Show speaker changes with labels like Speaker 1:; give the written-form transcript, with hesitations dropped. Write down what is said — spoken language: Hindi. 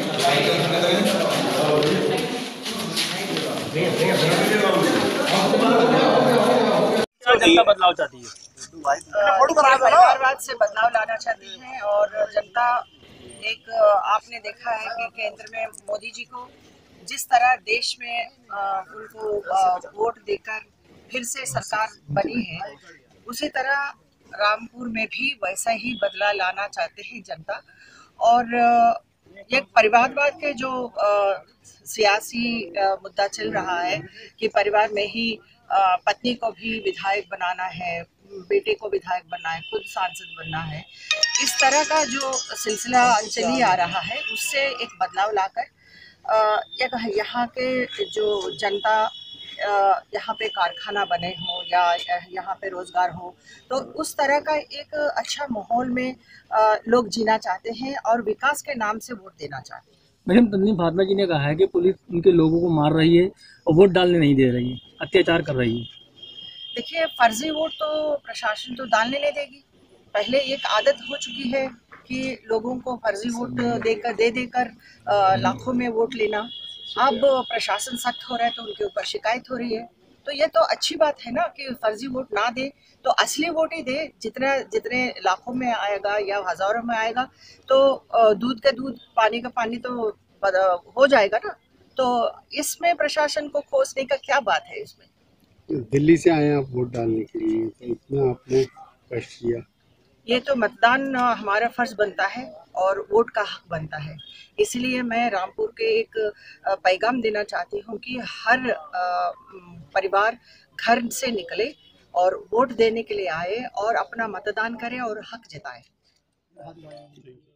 Speaker 1: जनता बदलाव चाहती है,
Speaker 2: परिवारवाद से बदलाव लाना चाहती है और जनता एक आपने देखा है कि केंद्र में मोदी जी को जिस तरह देश में उनको वोट देकर फिर से सरकार बनी है, उसी तरह रामपुर में भी वैसा ही बदलाव लाना चाहते हैं जनता। और एक परिवारवाद के जो सियासी मुद्दा चल रहा है कि परिवार में ही पत्नी को भी विधायक बनाना है, बेटे को विधायक बनना है, खुद सांसद बनना है, इस तरह का जो सिलसिला चली आ रहा है, उससे एक बदलाव लाकर यहाँ के जो जनता यहाँ पे कारखाना बने हो या यहाँ पे रोजगार हो, तो उस तरह का एक अच्छा माहौल में लोग जीना चाहते हैं और विकास के नाम से वोट देना चाहते हैं।
Speaker 1: मैडम, तंजीम फातिमा जी ने कहा है कि पुलिस उनके लोगों को मार रही है और वोट डालने नहीं दे रही है, अत्याचार कर रही है।
Speaker 2: देखिए, फर्जी वोट तो प्रशासन तो डालने नहीं देगी। पहले एक आदत हो चुकी है कि लोगों को फर्जी वोट देकर लाखों में वोट लेना। अब प्रशासन सख्त हो रहा है तो उनके ऊपर शिकायत हो रही है। तो ये तो अच्छी बात है ना कि फर्जी वोट ना दे तो असली वोट ही दे, जितने लाखों में आएगा या हजारों में आएगा तो दूध का दूध पानी का पानी तो हो जाएगा ना। तो इसमें प्रशासन को कोसने का क्या बात है इसमें।
Speaker 3: दिल्ली से आए आप वोट डालने के लिए, तो इतना आपने कष्ट किया।
Speaker 2: ये तो मतदान हमारा फर्ज बनता है और वोट का हक बनता है। इसलिए मैं रामपुर के एक पैगाम देना चाहती हूँ कि हर परिवार घर से निकले और वोट देने के लिए आए और अपना मतदान करें और हक जताएं।